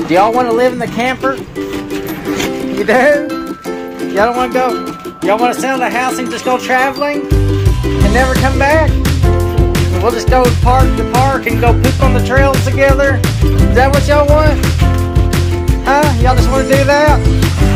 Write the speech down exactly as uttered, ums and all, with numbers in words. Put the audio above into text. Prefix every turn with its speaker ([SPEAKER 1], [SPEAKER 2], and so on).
[SPEAKER 1] Do y'all want to live in the camper? You do? Y'all don't want to go? Y'all want to sell the house and just go traveling and never come back? We'll just go park the park and go poop on the trails together. Is that what y'all want? Huh? Y'all just want to do that?